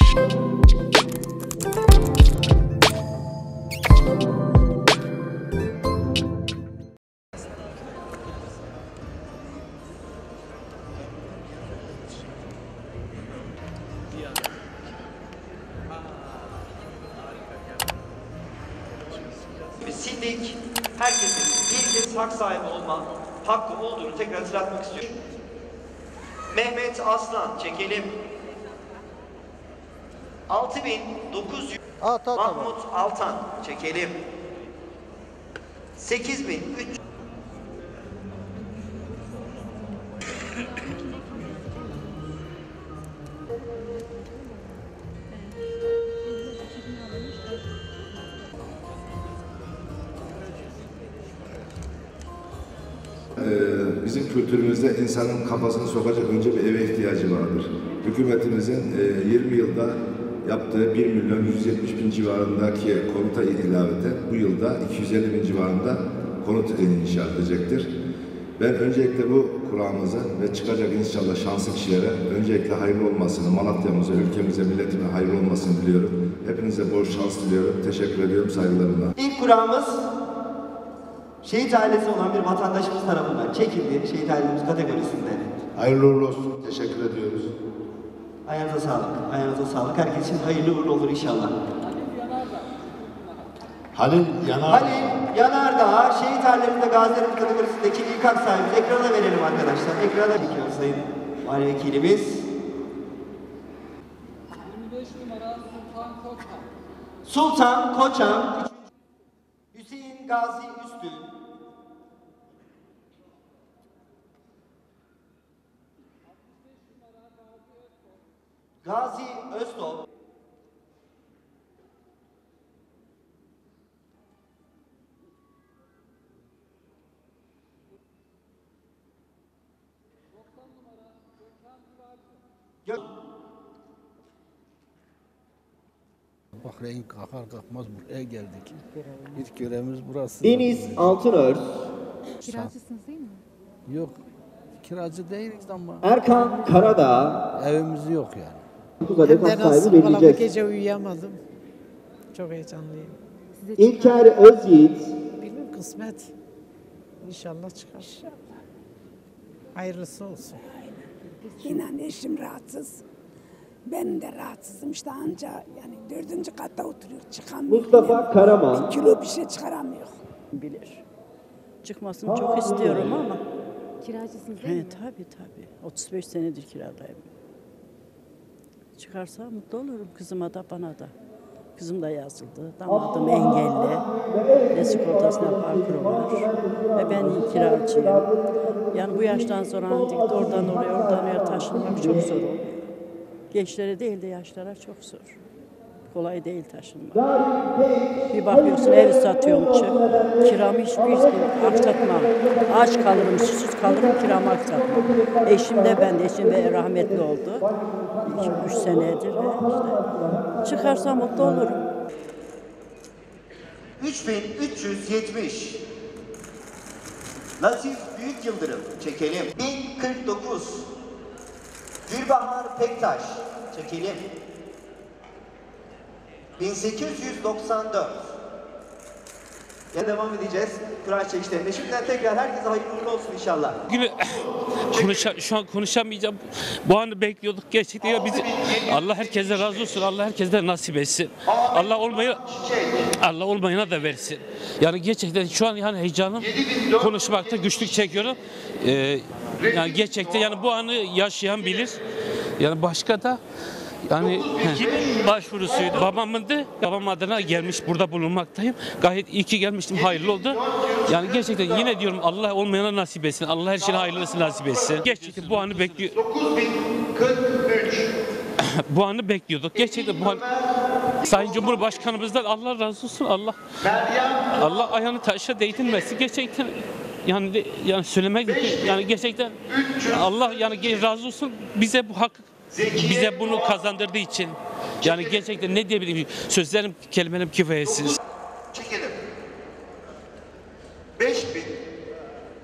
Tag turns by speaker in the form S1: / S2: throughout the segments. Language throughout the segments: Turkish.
S1: Sildik, herkesin bir kez hak sahibi olma hakkı olduğunu tekrar hatırlatmak istiyorum. Mehmet Aslan çekelim. 6900. Mahmut Altan çekelim. 8300.
S2: Bizim kültürümüzde insanın kafasını sokacak önce bir eve ihtiyacı vardır. Hükümetimizin 20 yılda yaptığı 1.170.000 civarındaki konuta ilaveten bu yılda 250.000 civarında konut inşa edecektir. Ben öncelikle bu kurağımızı ve çıkacak inşallah şanslı kişilere öncelikle hayırlı olmasını, Malatya'mıza, ülkemize, milletime hayırlı olmasını diliyorum. Hepinize bol şans diliyorum. Teşekkür ediyorum saygılarımla.
S1: İlk kurağımız şehit ailesi olan bir vatandaşımız tarafından çekildi. Şehit ailemiz kategorisinde.
S2: Hayırlı uğurlu olsun. Teşekkür ediyoruz.
S1: Ayağınıza sağlık. Ayağınıza sağlık. Herkes için hayırlı uğurlu olur inşallah.
S2: Halil
S1: Yanardağ, şehit ailelerinde gazilerin kategorisindeki ilk hak sahibi. Ekrana verelim arkadaşlar. Ekrana çekiyor Sayın Vali Vekilimiz.
S3: 25 numara Sultan Koçan.
S1: Sultan Koçan, Hüseyin Gazi Üstün, Gazi Öztop,
S4: Bakreyn kalkar kalkmaz buraya geldik. İlk görevimiz burası.
S1: Deniz Altınörs,
S5: Kiracısınız değil mi?
S4: Yok, kiracı değiliz ama
S1: Erkan Karadağ,
S4: evimiz yok yani.
S1: 9 adet hak sahibi
S6: Bu
S1: verilecek.
S6: gece uyuyamadım. Çok heyecanlıyım.
S1: İlker Özyiğit,
S6: Bilmiyorum, kısmet. İnşallah çıkar. Hayırlısı olsun.
S7: İnan eşim rahatsız. Ben de rahatsızım işte anca yani 4. katta oturuyor çıkamıyor.
S1: Mustafa Karaman,
S7: 1 kilo bir şey çıkaramıyor.
S8: Bilir. Çıkmasını çok istiyorum ama.
S5: Kiracısınız değil mi?
S8: Tabii. 35 senedir kiradayım. Çıkarsa mutlu olurum kızıma da bana da. Kızım da yazıldı. Damadım engelli. Ne sigortasına parkuru var. Ve ben kiracıyım. Yani bu yaştan sonra oradan oraya taşınmak çok zor oluyor. Gençlere değil de yaşlara çok zor. Kolay değil taşınmak. Bir bakıyorsun evi satıyorum çık. Kiramı hiçbir gün aksatmam. Aç kalırım, susuz kalırım, kiramı aksatmam. Eşim de ben de, eşim de rahmetli oldu. 2-3 senedir işte. Çıkarsam mutlu olurum.
S1: 3370. Latif Büyük Yıldırım çekelim. 1049. Gülbahar Pektaş çekelim. 1894. Ya devam edeceğiz kura çekişlerine. Şimdiden tekrar herkese hayırlı uğurlu olsun inşallah.
S9: Şu an konuşamayacağım. Bu anı bekliyorduk gerçekten. Ya bizi, Allah herkese razı olsun. Allah herkese nasip etsin. Allah olmayana da versin. Yani gerçekten şu an yani heyecanım konuşmakta güçlük çekiyorum. Yani gerçekten yani bu anı yaşayan bilir. Yani başka da yani kimin başvurusuydu? Babamındı. Babam adına gelmiş burada bulunmaktayım. Gayet iyi ki gelmiştim. Hayırlı oldu. Yani gerçekten yine diyorum Allah olmayana nasip etsin. Allah her şeyin hayırlısı nasip etsin. Gerçekten bu anı bekliyor.
S1: 9043.
S9: Bu anı bekliyorduk. Gerçekten bu an Sayın Cumhurbaşkanımızdan Allah razı olsun. Allah ayağını taşa değdirmesin. Gerçekten yani söylemek yani gerçekten Allah yani razı olsun bize bu hakkı bize bunu kazandırdığı için. Yani gerçekten ne diyebilirim? Sözlerim, kelimelerim kifayetsiz.
S1: Çekelim. 5000.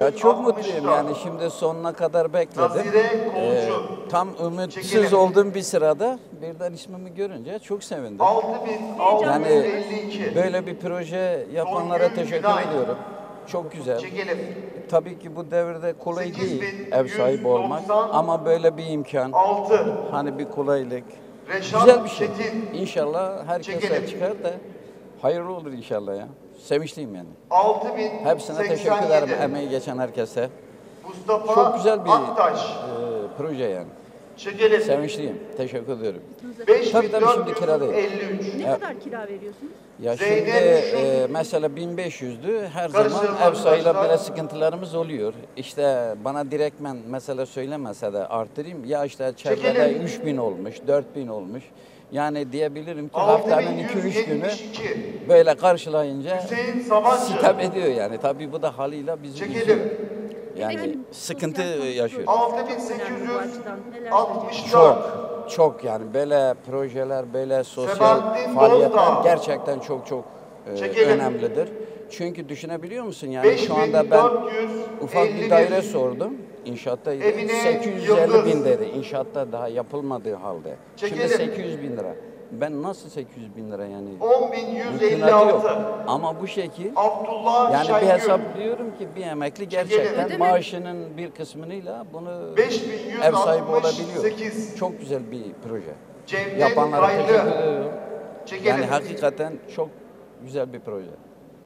S10: Ya çok mutluyum yani şimdi sonuna kadar bekledim.
S1: Nazire Kolcu.
S10: Tam ümitsiz
S1: Çekelim.
S10: olduğum bir sırada birden ismimi görünce çok sevindim.
S1: 6652.
S10: Yani böyle bir proje yapanlara
S1: Songül
S10: teşekkür
S1: Günay.
S10: ediyorum. Çok güzel.
S1: Çekelim.
S10: Tabii ki bu devirde kolay değil
S1: 8190.
S10: ev sahibi olmak ama böyle bir imkan,
S1: 6.
S10: hani bir kolaylık.
S1: Reşat
S10: Güzel bir şey.
S1: Çetin.
S10: İnşallah herkese
S1: Çekelim.
S10: çıkar da hayırlı olur inşallah ya. Sevinçliyim yani.
S1: 6087.
S10: Hepsine teşekkür ederim emeği geçen herkese.
S1: Mustafa
S10: Çok güzel bir
S1: Aktaş.
S10: proje yani.
S1: Çekelim.
S10: Sevinçliyim. Teşekkür ediyorum. Tabii şimdi kiradayım.
S1: 5453.
S5: Ne kadar kira veriyorsunuz?
S10: Ya
S1: Zeynep
S10: şimdi mesela 1500'dü. Her zaman
S1: Karıştırma
S10: ev sahibiyle
S1: arkadaşlar.
S10: böyle sıkıntılarımız oluyor. İşte bana direktmen mesela söylemese de artırayım. Ya işte çevrede
S1: Çekelim.
S10: 3000 olmuş, 4000 olmuş. Yani diyebilirim ki haftanın 2-3 günü
S1: 6172.
S10: böyle karşılayınca
S1: Hüseyin Sabancı.
S10: sitem ediyor yani. Tabii bu da haliyle bizim
S1: Çekelim.
S10: üzüyor.
S5: Yani
S10: Yani sıkıntı yaşıyoruz.
S1: 6864.
S10: Çok yani böyle projeler, böyle sosyal
S1: Sebahattin
S10: faaliyetler
S1: Bozdağ.
S10: gerçekten çok
S1: Çekelim.
S10: önemlidir. Çünkü düşünebiliyor musun yani şu anda ben
S1: 5451.
S10: ufak bir daire sordum. İnşaattaydı.
S1: Emine
S10: 850
S1: Yıldız.
S10: bin dedi. İnşaatta daha yapılmadığı halde. Şimdi
S1: Çekelim.
S10: 800 bin lira. Ben nasıl 800 bin lira yani?
S1: 10156.
S10: Mümkünatı yok. Ama bu şekil
S1: Abdullah
S10: yani bir
S1: Şengül.
S10: hesapliyorum ki bir emekli gerçekten
S5: Ödeme-
S10: maaşının bir kısmıyla bunu
S1: 5168.
S10: ev sahibi olabiliyor. Çok güzel bir proje.
S1: Cevdet
S10: Yapanlara
S1: Kaylı.
S10: teşekkür ediyorum.
S1: Çekelim.
S10: Yani hakikaten çok güzel bir proje.